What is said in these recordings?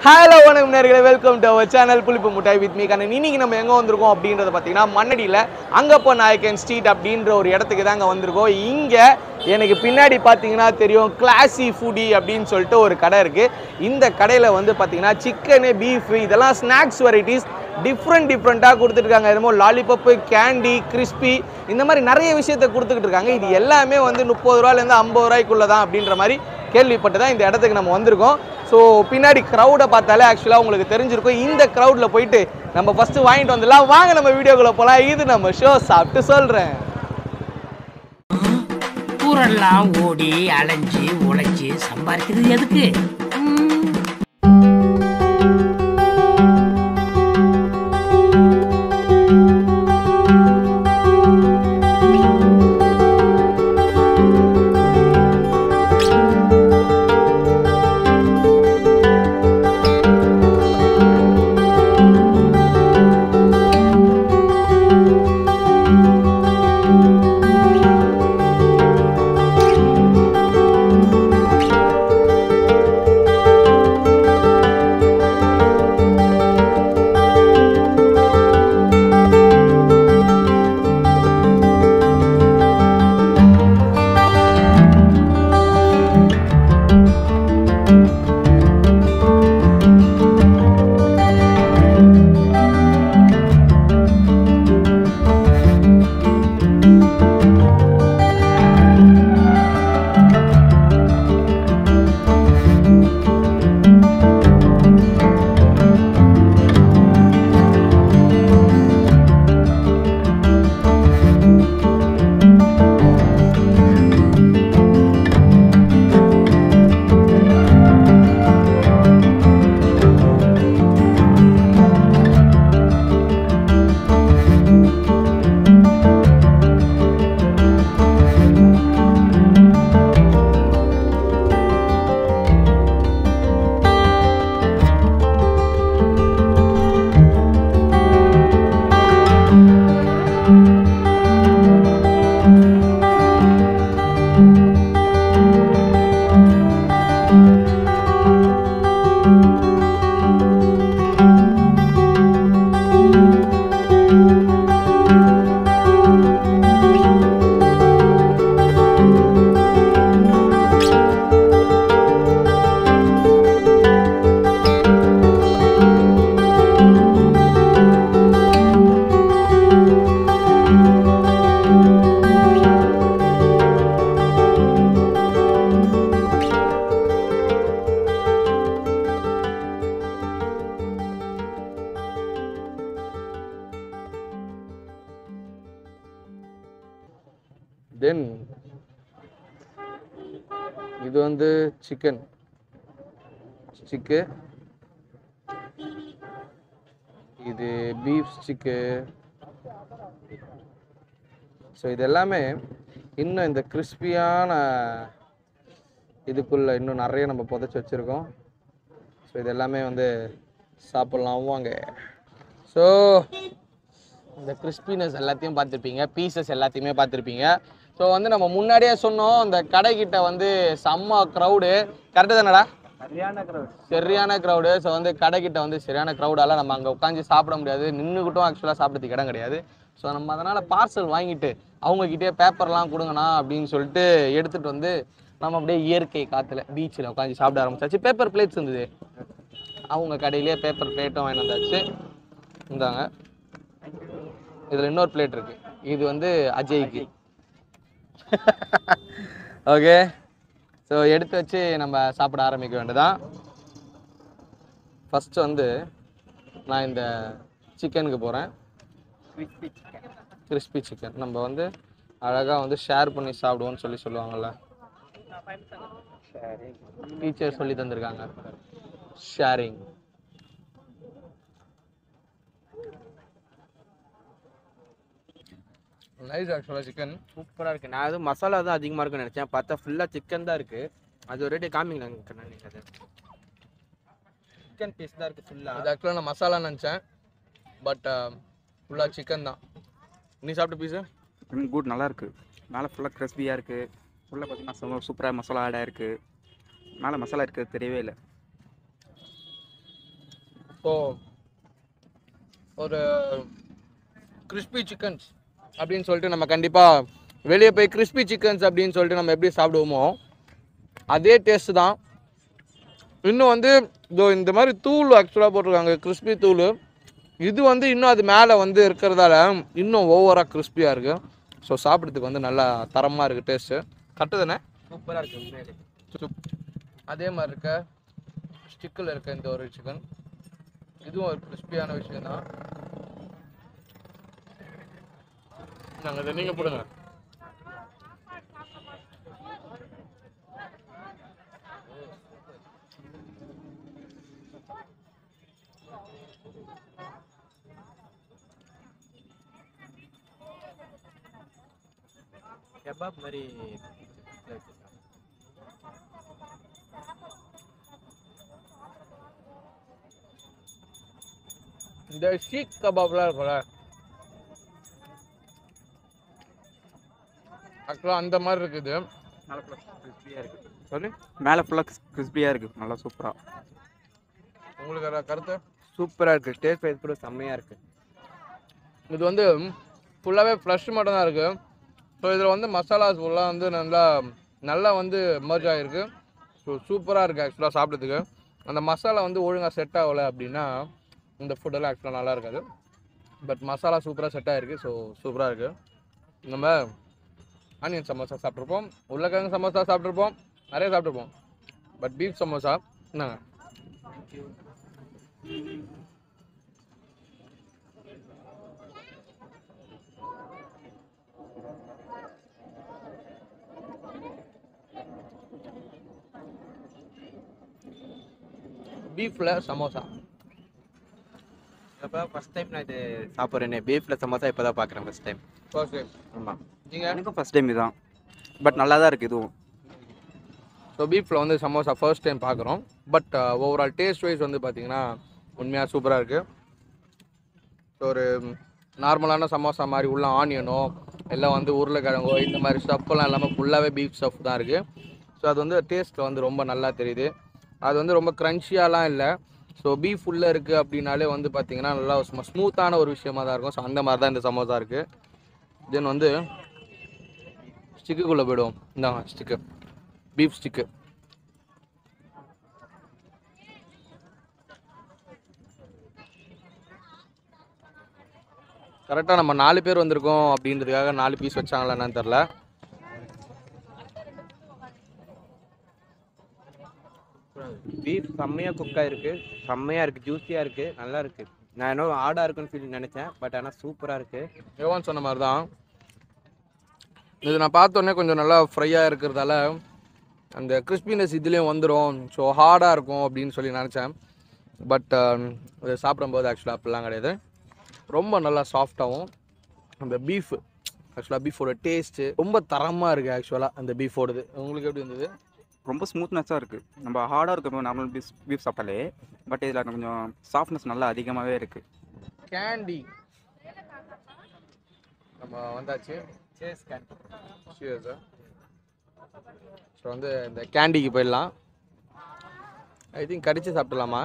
Hello வணக்கம் நேயர்களே, welcome to our channel புளிப்பு முட்டாய் வித் மீ கண்ணன். இன்னைக்கு நம்ம எங்கே வந்திருக்கோம் அப்படின்றத பார்த்தீங்கன்னா மண்ணடியில் அங்கப்போ நாயக்கன் ஸ்ட்ரீட் அப்படின்ற ஒரு இடத்துக்கு தாங்க வந்திருக்கோம். இங்கே எனக்கு பின்னாடி பார்த்தீங்கன்னா தெரியும் கிளாசி ஃபுடி அப்படின்னு சொல்லிட்டு ஒரு கடை இருக்குது. இந்த கடையில் வந்து பார்த்தீங்கன்னா சிக்கனு, பீஃப் இதெல்லாம் ஸ்நாக்ஸ் வெரைட்டிஸ் டிஃப்ரெண்ட்டாக கொடுத்துருக்காங்க. என்னமோ லாலிபப்பு, கேண்டி, கிறிஸ்பி இந்த மாதிரி நிறைய விஷயத்தை கொடுத்துக்கிட்டு இருக்காங்க. இது எல்லாமே வந்து 30 ரூபாயிலேருந்து 50 ரூபாய்க்குள்ளே தான் அப்படின்ற மாதிரி கேள்விப்பட்டு தான் இந்த இடத்துக்கு நம்ம வந்திருக்கோம். ஸோ பின்னாடி க்ரௌடை பார்த்தாலே ஆக்சுவலாக உங்களுக்கு தெரிஞ்சிருக்கும். இந்த க்ரௌடில் போயிட்டு நம்ம ஃபஸ்ட்டு வாங்கிட்டு வந்துடலாம். வாங்க நம்ம வீடியோக்குள்ளே போகலாம். இது நம்ம ஷோ சாப்பிட்டு சொல்கிறேன். ஊரெல்லாம் ஓடி அலைஞ்சு உழைச்சி சம்பாதிக்கிறது எதுக்கு? தென் இது வந்து சிக்கன் ஸ்டிக்கு, இது பீஃப் ஸ்டிக்கு. ஸோ இது எல்லாமே இன்னும் இந்த கிறிஸ்பியான இதுக்குள்ளே இன்னும் நிறைய நம்ம புதைச்சி வச்சுருக்கோம். ஸோ இது எல்லாமே வந்து சாப்பிட்லாம் வாங்க. ஸோ இந்த கிறிஸ்பினஸ் எல்லாத்தையும் பார்த்துருப்பீங்க, பீசஸ் எல்லாத்தையுமே பார்த்துருப்பீங்க. ஸோ வந்து நம்ம முன்னாடியே சொன்னோம், இந்த கடைக்கிட்ட வந்து செம்ம க்ரௌடு. கரெக்டு தானடா? சரியான க்ரௌடு. ஸோ வந்து கடைக்கிட்ட வந்து சரியான க்ரௌடால் நம்ம அங்கே உட்காந்து சாப்பிட முடியாது, நின்றுக்கிட்டும் ஆக்சுவலாக சாப்பிட்றதுக்கு இடம் கிடையாது. ஸோ நம்ம அதனால் பார்சல் வாங்கிட்டு அவங்கக்கிட்டே பேப்பர்லாம் கொடுங்கண்ணா அப்படின்னு சொல்லிட்டு எடுத்துகிட்டு வந்து நம்ம அப்படியே இயற்கை காற்றுல பீச்சில் உட்காந்து சாப்பிட ஆரம்பிச்சாச்சு. பேப்பர் பிளேட்ஸ் இருந்தது, அவங்க கடையிலே பேப்பர் பிளேட்டும் வாங்கி வந்தாச்சு. இருந்தாங்க. இதில் இன்னொரு பிளேட் இருக்குது, இது வந்து அஜய்க்கு. ஓகே, ஸோ எடுத்து வச்சு நம்ம சாப்பிட ஆரம்பிக்க வேண்டியதான். ஃபஸ்ட்டு வந்து நான் இந்த சிக்கனுக்கு போகிறேன். கிறிஸ்பி சிக்கன் நம்ம வந்து அழகாக வந்து ஷேர் பண்ணி சாப்பிடுவோன்னு சொல்லுவாங்கள்ல, டீச்சர் சொல்லி தந்திருக்காங்க ஷேரிங். நைஸ். ஆக்சுவலாக சிக்கன் சூப்பராக இருக்குது. நான் எதுவும் மசாலா தான் அதிகமாக இருக்குன்னு நினச்சேன், பார்த்தா ஃபுல்லாக சிக்கன் தான் இருக்குது. அது ஒரு ரேட்டு காமிங்களாங்க நீங்கள், அது சிக்கன் பீஸ் தான் இருக்குது ஃபுல்லாக. அது ஆக்சுவலாக நான் மசாலா நினச்சேன், பட் ஃபுல்லாக சிக்கன் தான். நீ சாப்பிட்ட பீஸு குட், நல்லா இருக்குது. மேலே ஃபுல்லாக கிறிஸ்பியாக இருக்குது. உள்ளே பார்த்தீங்கன்னா சூப்பராக மசாலா ஆட் ஆகிருக்கு. மேலே மசாலா இருக்கிறது தெரியவே இல்லை. ஸோ ஒரு கிறிஸ்பி சிக்கன்ஸ் அப்படின்னு சொல்லிட்டு நம்ம கண்டிப்பாக வெளியே போய் கிறிஸ்பி சிக்கன்ஸ் அப்படின்னு சொல்லிட்டு நம்ம எப்படி சாப்பிடுவோமோ அதே டேஸ்ட்டு தான். இன்னும் வந்து இதோ இந்த மாதிரி தூள் ஆக்சுவலாக போட்டிருக்காங்க, கிறிஸ்பி தூள். இது வந்து இன்னும் அது மேலே வந்து இருக்கிறதால இன்னும் ஓவராக கிறிஸ்பியாக இருக்குது. ஸோ சாப்பிட்றதுக்கு வந்து நல்லா தரமாக இருக்குது டேஸ்ட்டு. கரெக்டு தானே? சூப்பராக இருக்குது உண்மையிலே. அதே மாதிரி இருக்க ஸ்டிக்கில் இருக்க இந்த ஒரு சிக்கன் இதுவும் ஒரு கிறிஸ்பியான விஷயம் தான். நாங்கள் இதை நீங்கள் போடுங்க. கபாப் மாதிரி இந்த ஷீக் கபாப்லாம் இருக்கும்ல, ஆக்சுவலாக அந்த மாதிரி இருக்குது. மேலே ஃபுல்லாக கிறிஸ்பியாக இருக்குது. சொல்லி மேலே ஃபுல்லாக கிறிஸ்பியாக இருக்குது, நல்லா சூப்பராக. உங்களுக்கு வேறு கருத்து? சூப்பராக இருக்குது. டேஸ்ட் வைஸ் கூட செம்மையாக இருக்குது. இது வந்து ஃபுல்லாகவே ஃப்ரெஷ் மட்டும் தான் இருக்குது. ஸோ இதில் வந்து மசாலாஸ் ஃபுல்லாக வந்து நல்லா வந்து மர்ஜ் ஆகிருக்கு. ஸோ சூப்பராக இருக்குது ஆக்சுவலாக சாப்பிட்றதுக்கு. அந்த மசாலா வந்து ஒழுங்காக செட் ஆகலை அப்படின்னா இந்த ஃபுட்டெல்லாம் ஆக்சுவலாக நல்லா இருக்காது. பட் மசாலா சூப்பராக செட் ஆகிருக்கு. ஸோ சூப்பராக இருக்குது. நம்ம ஆனியன் சமோசா சாப்பிட்ருப்போம், உருளைக்கிழங்கு சமோசா சாப்பிட்ருப்போம், நிறைய சாப்பிட்ருப்போம். பட் பீஃப் சமோசா என்னங்க பீஃபில் சமோசா இப்போ ஃபஸ்ட் டைம் நான் இது சாப்பிட்றேனே, பீஃபில் சமோசா இப்போ தான் பார்க்குறேன் ஃபஸ்ட் டைம். ஓகே. ஆமாம், நீங்கள் எனக்கும் ஃபஸ்ட் டைம் இதுதான், பட் நல்லா தான் இருக்குது இதுவும். ஸோ பீஃபில் வந்து சமோசா ஃபர்ஸ்ட் டைம் பார்க்குறோம். பட் ஓவரால் டேஸ்ட் வைஸ் வந்து பார்த்திங்கன்னா உண்மையாக சூப்பராக இருக்குது. ஸோ ஒரு நார்மலான சமோசா மாதிரி உள்ள ஆனியனோ எல்லாம் வந்து உருளைக்கிழங்கோ இந்த மாதிரி ஸ்டஃப்லாம் இல்லாமல் ஃபுல்லாகவே பீஃப் ஸ்டஃப் தான் இருக்குது. ஸோ அது வந்து டேஸ்ட்டில் வந்து ரொம்ப நல்லா தெரியுது. அது வந்து ரொம்ப க்ரன்ச்சியாலாம் இல்லை. ஸோ பீஃப் உள்ளே இருக்குது அப்படின்னாலே வந்து பார்த்திங்கன்னா நல்லா ஸ்மூத்தான ஒரு விஷயமாக தான் இருக்கும். ஸோ அந்த மாதிரி தான் இந்த சமோசா இருக்குது. தென் வந்து ஸ்டிக்குள்ளே போய்டுவோம். இந்தாங்க ஸ்டிக்கு, பீஃப் ஸ்டிக்கு. கரெக்டாக நம்ம 4 பேர் வந்திருக்கோம் அப்படின்றதுக்காக 4 பீஸ் வச்சாங்களா என்னன்னு தெரில. பீஃப் செம்மையாக குக்காக இருக்குது, செம்மையாக இருக்குது, ஜூஸியாக இருக்குது, நல்லா இருக்குது. நான் இன்னும் ஆடாக இருக்குன்னு ஃபீல் நினச்சேன், பட் ஆனால் சூப்பராக இருக்குது. யோவான் சொன்ன மாதிரி தான் இது. நான் பார்த்தோன்னே கொஞ்சம் நல்லா ஃப்ரையாக இருக்கிறதால அந்த கிறிஸ்பினஸ் இதுலேயும் வந்துடும். ஸோ ஹார்டாக இருக்கும் அப்படின்னு சொல்லி நினச்சேன். பட் இது சாப்பிடும்போது ஆக்சுவலாக அப்படிலாம் கிடையாது. ரொம்ப நல்லா சாஃப்டாகவும் அந்த பீஃப் ஆக்சுவலாக பீஃபோட டேஸ்ட்டு ரொம்ப தரமாக இருக்குது. ஆக்சுவலாக அந்த பீஃபோடது உங்களுக்கு எப்படி இருந்தது? ரொம்ப ஸ்மூத்னஸாக இருக்குது. நம்ம ஹார்டாக இருக்க நார்மல் பீஃப் சாப்பிட்டாலே, பட் இதில் கொஞ்சம் சாஃப்ட்னஸ் நல்லா அதிகமாகவே இருக்குது. கேண்டி நம்ம வந்தாச்சு. Chase candy. ஸோ வந்து இந்த கேண்டிக்கு போயிடலாம். ஐ திங்க் கடிச்சு சாப்பிடலாமா?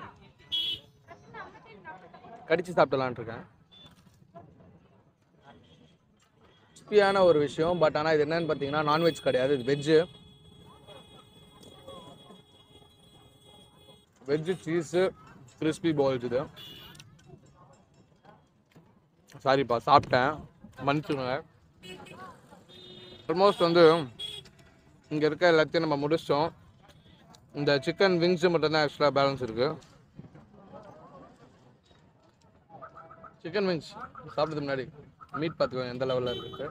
கடிச்சு சாப்பிடலான் இருக்கேன். கிறிஸ்பியான ஒரு விஷயம். பட் ஆனால் இது என்னன்னு பார்த்தீங்கன்னா நான்வெஜ் கிடையாது, இது veg. Veg cheese crispy balls. இது சாரிப்பா சாப்பிட்டேன், மன்னிச்சுங்க. ஆல்மோஸ்ட் வந்து இங்கே இருக்க எல்லாத்தையும் நம்ம முடிச்சிட்டோம். இந்த சிக்கன் விங்ஸு மட்டும்தான் எக்ஸ்ட்ரா பேலன்ஸ் இருக்குது. சிக்கன் விங்ஸ் சாப்பிட்றதுக்கு முன்னாடி மீட் பார்த்துக்கோங்க எந்த லெவலில் இருக்குது.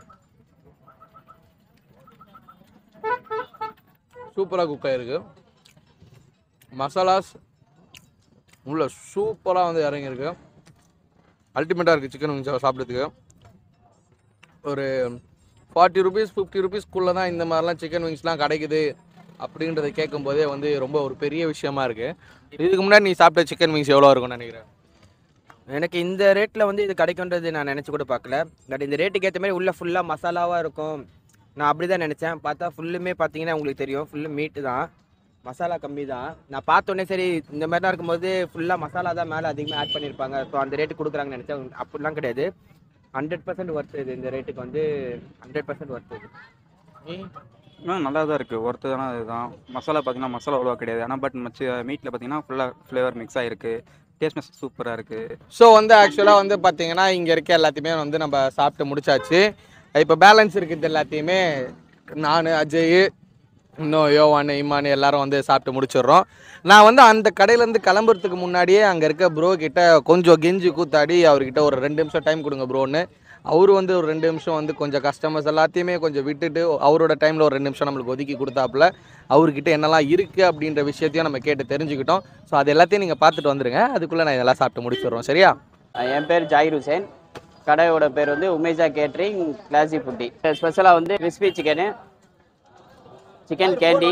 சூப்பராக குக் ஆகிருக்கு. மசாலாஸ் உள்ள சூப்பராக வந்து இறங்கியிருக்கு. அல்டிமேட்டாக இருக்குது சிக்கன் விங்ஸ் சாப்பிட்றதுக்கு. ஒரு 40 rupees 50 rupeesக்குள்ளே தான் இந்த மாதிரிலாம் சிக்கன் விங்ஸ்லாம் கிடைக்குது அப்படின்றத கேட்கும்போதே வந்து ரொம்ப ஒரு பெரிய விஷயமா இருக்குது. இதுக்கு முன்னாடி நீ சாப்பிட்ட சிக்கன் விங்ஸ் எவ்வளோ இருக்கும்னு நினைக்கிறேன்? எனக்கு இந்த ரேட்டில் வந்து இது கிடைக்குன்றது நான் நினச்சி கூட பார்க்கல. பட் இந்த ரேட்டுக்கு ஏற்ற மாதிரி உள்ளே ஃபுல்லாக மசாலாவாக இருக்கும், நான் அப்படி தான் நினச்சேன். பார்த்தா ஃபுல்லுமே பார்த்தீங்கன்னா உங்களுக்கு தெரியும், ஃபுல்லு மீட்டு தான். மசாலா கம்மி தான். நான் பார்த்தோன்னே சரி இந்த மாதிரி தான் இருக்கும்போது ஃபுல்லாக மசாலா தான் மேலே அதிகமாக ஆட் பண்ணியிருப்பாங்க, ஸோ அந்த ரேட்டு கொடுக்குறாங்கன்னு நினச்சேன். அப்படிலாம் கிடையாது. 100% ஒர்த் இது. இந்த ரேட்டுக்கு வந்து 100% ஒர்த் இது. நல்லா தான் இருக்குது, ஒருத்ததான இதுதான். மசாலா பார்த்தீங்கன்னா மசாலா அவ்வளோவா கிடையாது, ஆனால் பட் மீட்டில் பார்த்தீங்கன்னா ஃபுல்லாக ஃப்ளேவர் மிக்ஸ் ஆகிருக்கு, டேஸ்ட்னஸ் சூப்பராக இருக்குது. ஸோ வந்து ஆக்சுவலாக வந்து பார்த்தீங்கன்னா இங்கே இருக்க எல்லாத்தையுமே வந்து நம்ம சாப்பிட்டு முடிச்சாச்சு. இப்போ பேலன்ஸ் இருக்குது எல்லாத்தையுமே நான், அஜய், இன்னும் யோவான், இமான் எல்லாரும் வந்து சாப்பிட்டு முடிச்சிடுறோம். நான் வந்து அந்த கடையிலேருந்து கிளம்புறதுக்கு முன்னாடியே அங்கே இருக்க ப்ரோ கிட்ட கொஞ்சம் கெஞ்சி கூத்தாடி அவர்கிட்ட ஒரு 2 நிமிஷம் டைம் கொடுங்க ப்ரோன்னு. அவர் வந்து ஒரு 2 நிமிஷம் வந்து கொஞ்சம் கஸ்டமர்ஸ் எல்லாத்தையுமே கொஞ்சம் விட்டுட்டு அவரோட டைமில் ஒரு 2 நிமிஷம் நம்மளுக்கு ஒதுக்கி கொடுத்தாப்புல அவர்கிட்ட என்னெல்லாம் இருக்குது அப்படின்ற விஷயத்தையும் நம்ம கேட்டு தெரிஞ்சுக்கிட்டோம். ஸோ அது எல்லாத்தையும் நீங்கள் பார்த்துட்டு வந்துடுங்க, அதுக்குள்ளே நான் இதெல்லாம் சாப்பிட்டு முடிச்சிடுறோம். சரியா? என் பேர் ஜாகிர் ஹுசேன். கடையோட பேர் வந்து உமேஜா கேட்ரிங் கிளாசி ஃபுட்டி. ஸ்பெஷலாக வந்து crispy chicken, chicken candy,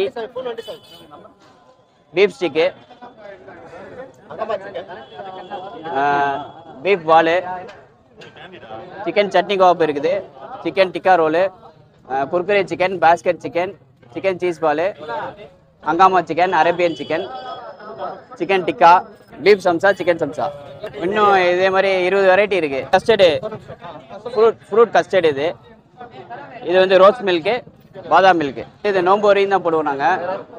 beef stick, beef ball, chicken chutney kebab இருக்குது, chicken tikka roll, Kurkure chicken, basket chicken, chicken cheese ball, Hungama chicken, Arabian chicken, chicken tikka, beef samsa, chicken samsa. இன்னும் இதே மாதிரி 20 வெரைட்டி இருக்குது. கஸ்டர்டு ஃப்ரூட் கஸ்டர்டு இது வந்து ரோஸ் மில்க்கு, பாதாம் மில்க்கு. இது நோம்பு வரையும் தான் போடுவோம் நாங்கள்.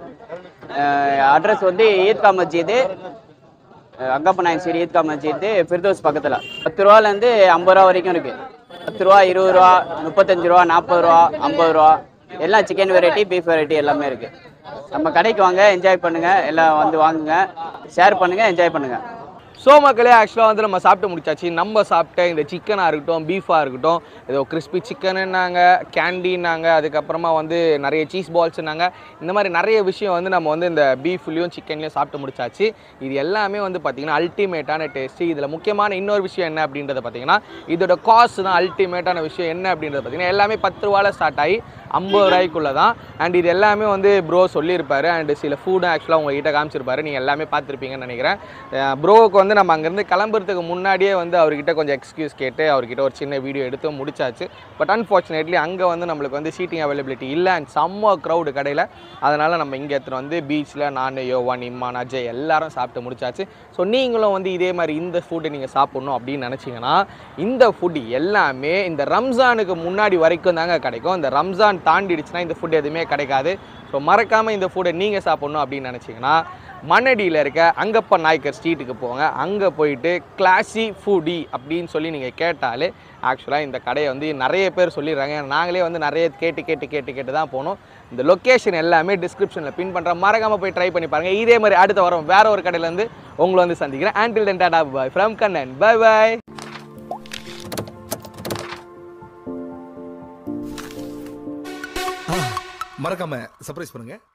அட்ரஸ் வந்து ஈத்கா மஸ்ஜிது, அங்கப்ப நாயக் சீரி ஈத்கா மஸ்ஜிது, ஃபிர்தோஸ் பக்கத்தில். 10 ரூபாலேருந்து 50 ரூபா வரைக்கும் இருக்குது. 10 ரூபா, 20 ரூபா, 35 ரூபா, 40 ரூபா, 50 ரூபா, எல்லாம் சிக்கன் வெரைட்டி, பீஃப் வெரைட்டி எல்லாமே இருக்குது. நம்ம கடைக்கு வாங்க, என்ஜாய் பண்ணுங்கள், எல்லாம் வந்து வாங்குங்க, ஷேர் பண்ணுங்கள், என்ஜாய் பண்ணுங்கள். ஸோ மக்களே ஆக்சுவலாக வந்து நம்ம சாப்பிட்டு முடிச்சாச்சு. நம்ம சாப்பிட்ட இந்த சிக்கனாக இருக்கட்டும், பீஃபாக இருக்கட்டும், ஏதோ கிறிஸ்பி சிக்கனுன்னாங்க, கேண்டின்னாங்க, அதுக்கப்புறமா வந்து நிறைய சீஸ் பால்ஸ்னாங்க, இந்த மாதிரி நிறைய விஷயம் வந்து நம்ம வந்து இந்த பீஃப்லேயும் சிக்கன்லேயும் சாப்பிட்டு முடிச்சாச்சு. இது எல்லாமே வந்து பார்த்திங்கன்னா அல்டிமேட்டான டேஸ்ட்டு. இதில் முக்கியமான இன்னொரு விஷயம் என்ன அப்படின்றத பார்த்திங்கன்னா இதோட காஸ்ட் தான் அல்டிமேட்டான விஷயம். என்ன அப்படின்றத பார்த்திங்கன்னா எல்லாமே 10 ரூபாயில் ஸ்டார்ட் ஆகி 50 ரூபாய்க்குள்ளே தான். அண்ட் இது எல்லாமே வந்து ப்ரோ சொல்லியிருப்பாரு. அண்ட் சில ஃபுட்டும் ஆக்சுவலாக உங்கள்கிட்ட காமிச்சிருப்பாரு, நீங்கள் எல்லாமே பார்த்துருப்பீங்கன்னு நினைக்கிறேன். ப்ரோவுக்கு வந்து நம்ம அங்கேருந்து கிளம்புறதுக்கு முன்னாடியே வந்து அவர்கிட்ட கொஞ்சம் எக்ஸ்கியூஸ் கேட்டு அவர்கிட்ட ஒரு சின்ன வீடியோ எடுத்து முடிச்சாச்சு. பட் அன்ஃபார்ச்சுனேட்லி அங்கே வந்து நம்மளுக்கு வந்து சீட்டிங் அவைலபிலிட்டி இல்லை அண்ட் செம்ம க்ரௌடு கடையில். அதனால் நம்ம இங்கே எடுத்துகிட்டு வந்து பீச்சில் நான், யோவான், இம்மான், அஜய் எல்லாரும் சாப்பிட்டு முடிச்சாச்சு. ஸோ நீங்களும் வந்து இதே மாதிரி இந்த ஃபுட்டு நீங்கள் சாப்பிட்ணும் அப்படின்னு நினச்சிங்கன்னா இந்த ஃபுட் எல்லாமே இந்த ரம்ஜானுக்கு முன்னாடி வரைக்கும் தாங்க கிடைக்கும். இந்த ரம்ஜான் தாண்டிடுச்சுன்னா இந்த ஃபுட் எதுவுமே கிடைக்காது. ஸோ மறக்காமல் இந்த ஃபுட்டை நீங்கள் சாப்பிட்ணும் அப்படின்னு நினச்சிங்கன்னா மண்ணடியில் இருக்க அங்கப்ப நாயக்கர் ஸ்ட்ரீட்டுக்கு போங்க. அங்கே போயிட்டு கிளாசி ஃபுடி அப்படின்னு சொல்லி நீங்கள் கேட்டாலே ஆக்சுவலாக இந்த கடையை வந்து நிறைய பேர் சொல்லிடுறாங்க. நாங்களே வந்து நிறைய கேட்டு தான் போனோம். இந்த லொக்கேஷன் எல்லாமே டிஸ்கிரிப்ஷனில் பின் பண்ணுறேன், மறக்காமல் போய் ட்ரை பண்ணி பாருங்கள். இதே மாதிரி அடுத்த வாரம் வேற ஒரு கடையிலேருந்து உங்களை வந்து சந்திக்கிறேன். until then tata bye from Kannan, bye bye. மறக்காம சர்ப்ரைஸ் பண்ணுங்க.